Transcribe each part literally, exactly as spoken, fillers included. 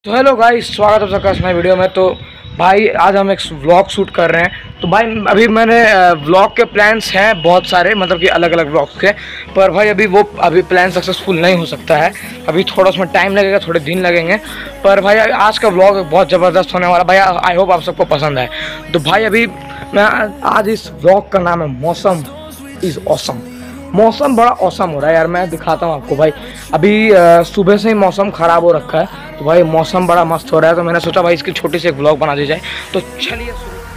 तो hello guys, स्वागत है सबका नई वीडियो में। तो भाई आज हम एक व्लॉग शूट कर रहे हैं। तो भाई अभी मैंने व्लॉग के प्लान्स हैं बहुत सारे, मतलब कि अलग अलग व्लॉग्स के, पर भाई अभी वो अभी प्लान सक्सेसफुल नहीं हो सकता है। अभी थोड़ा उसमें टाइम लगेगा, थोड़े दिन लगेंगे। पर भाई आज का व्लॉग बहुत ज़बरदस्त होने वाला। भाई आई होप आप सबको पसंद आए। तो भाई अभी मैं आज इस व्लॉग का नाम है मौसम इज़ ऑसम। मौसम बड़ा औसम हो रहा है यार, मैं दिखाता हूँ आपको। भाई अभी सुबह से ही मौसम ख़राब हो रखा है, तो भाई मौसम बड़ा मस्त हो रहा है। तो मैंने सोचा भाई इसकी छोटी सी एक व्लॉग बना दी जाए। तो चलिए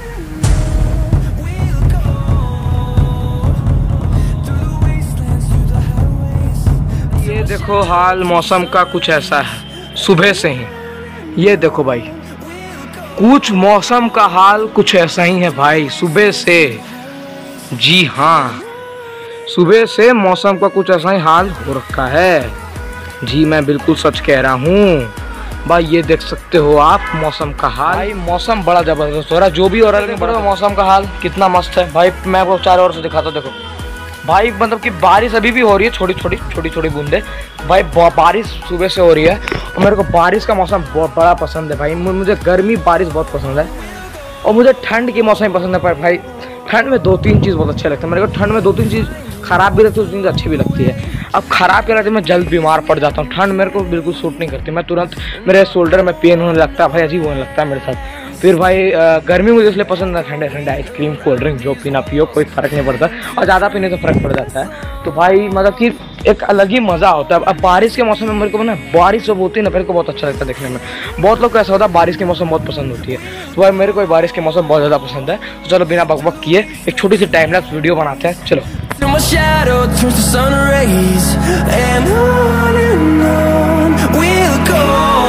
ये देखो, हाल मौसम का कुछ ऐसा है सुबह से ही। ये देखो भाई, कुछ मौसम का हाल कुछ ऐसा ही है भाई सुबह से। जी हाँ, सुबह से मौसम का कुछ ऐसा ही हाल हो रखा है। जी मैं बिल्कुल सच कह रहा हूँ भाई। ये देख सकते हो आप मौसम का हाल। भाई मौसम बड़ा ज़बरदस्त हो रहा है, जो भी हो रहा है। बड़ा मौसम का हाल कितना मस्त है भाई। मैं आपको चारों ओर से दिखाता हूँ। देखो भाई, मतलब कि बारिश अभी भी हो रही है, छोटी छोटी छोटी छोटी बूंदे। भाई बारिश सुबह से हो रही है और मेरे को बारिश का मौसम बहुत बड़ा पसंद है भाई। मुझे गर्मी बारिश बहुत पसंद है और मुझे ठंड की मौसम पसंद है। पर भाई ठंड में दो तीन चीज़ बहुत अच्छे लगते हैं मेरे को। ठंड में दो तीन चीज़ ख़राब भी रहती है, उस चीज़ अच्छी भी लगती है। अब ख़राब क्या रहती है, मैं जल्द बीमार पड़ जाता हूँ। ठंड मेरे को बिल्कुल सूट नहीं करती। मैं तुरंत मेरे शोल्डर में पेन होने लगता है भाई, अजीब होने लगता है मेरे साथ। फिर भाई गर्मी मुझे इसलिए पसंद है, ठंडे ठंडे आइसक्रीम कोल्ड ड्रिंक जो पीना पियो, कोई फ़र्क नहीं पड़ता। और ज़्यादा पीने से फ़र्क पड़ जाता है। तो भाई मतलब कि एक अलग ही मज़ा होता है। अब बारिश के मौसम में मेरे को ना, बारिश जब होती है ना, मेरे को बहुत अच्छा लगता है देखने में। बहुत लोग को ऐसा होता है बारिश के मौसम बहुत पसंद होती है। तो भाई मेरे को बारिश के मौसम बहुत ज़्यादा पसंद है। तो चलो बिना बकबक किए एक छोटी सी टाइम लैप्स वीडियो बनाते हैं। चलो। My shadow turns to sun rays, and on and on we'll go,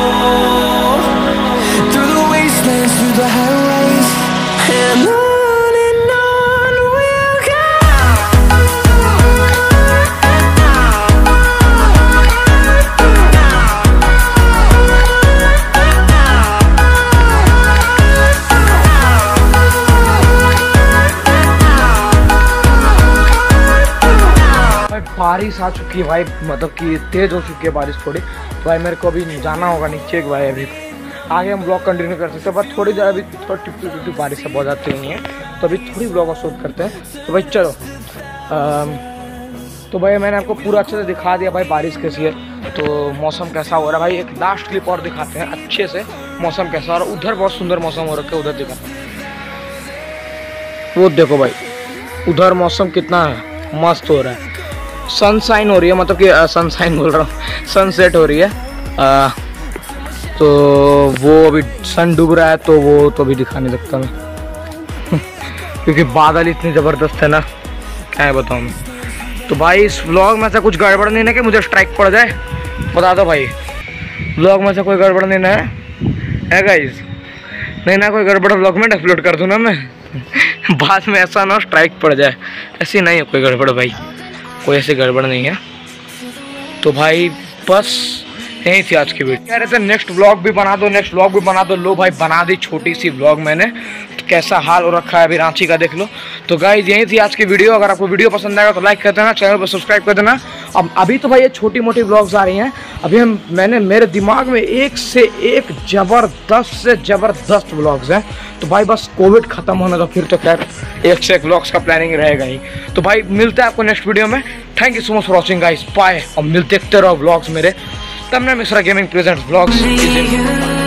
through the wastelands, through the highways, and on and on we'll go. बारिश आ चुकी है भाई, मतलब कि तेज़ हो चुकी है बारिश थोड़ी। तो भाई मेरे को अभी जाना होगा नीचे भाई। अभी आगे हम ब्लॉग कंटिन्यू कर सकते हैं, पर थोड़ी देर अभी थोड़ी टिप्पी टिप्पी बारिश से बहुत ज़्यादा नहीं है। तो अभी थोड़ी ब्लॉग शूट करते हैं। तो भाई चलो। आ, तो भाई मैंने आपको पूरा अच्छे से दिखा दिया भाई बारिश कैसी है, तो मौसम कैसा हो रहा है। भाई एक लास्ट क्लिप और दिखाते हैं अच्छे से मौसम कैसा हो रहा है। उधर बहुत सुंदर मौसम हो रखा है, उधर दिखाते हैं। वो देखो भाई, उधर मौसम कितना मस्त हो रहा है। सनशाइन हो रही है, मतलब कि सनशाइन बोल रहा हूँ, सनसेट हो रही है। आ, तो वो अभी सन डूब रहा है, तो वो तो अभी दिखा नहीं सकता मैं क्योंकि बादल इतनी ज़बरदस्त है ना, क्या है बताऊँ मैं। तो भाई इस व्लॉग में से कुछ गड़बड़ नहीं है कि मुझे स्ट्राइक पड़ जाए, बता दो भाई। व्लॉग में से कोई गड़बड़ नहीं है, है गाइस? नहीं ना, कोई गड़बड़ व्लॉग में अपलोड कर दूँ ना मैं बाद में ऐसा ना स्ट्राइक पड़ जाए। ऐसी नहीं है कोई गड़बड़ भाई, कोई ऐसी गड़बड़ नहीं है। तो भाई बस यही थी आज की वीडियो। कह रहे थे नेक्स्ट व्लॉग भी बना दो, नेक्स्ट व्लॉग भी बना दो। लो भाई बना दी छोटी सी व्लॉग मैंने। तो कैसा हाल हो रखा है अभी रांची का, देख लो। तो गाइस यही थी आज की वीडियो। अगर आपको वीडियो पसंद आएगा तो लाइक कर देना, चैनल पर सब्सक्राइब कर देना। अब अभी तो भाई ये छोटी मोटी व्लॉग्स आ रही हैं। अभी हम मैंने मेरे दिमाग में एक से एक ज़बरदस्त से ज़बरदस्त व्लॉग्स हैं। तो भाई बस कोविड ख़त्म होने तो फिर तो खैर एक से एक व्लॉग्स का प्लानिंग रहेगा ही। तो भाई मिलते हैं आपको नेक्स्ट वीडियो में। Thank you so much for watching guys, bye. और मिलते देखते रहो व्लॉग्स मेरे। Tamanna Mishra gaming presents vlogs.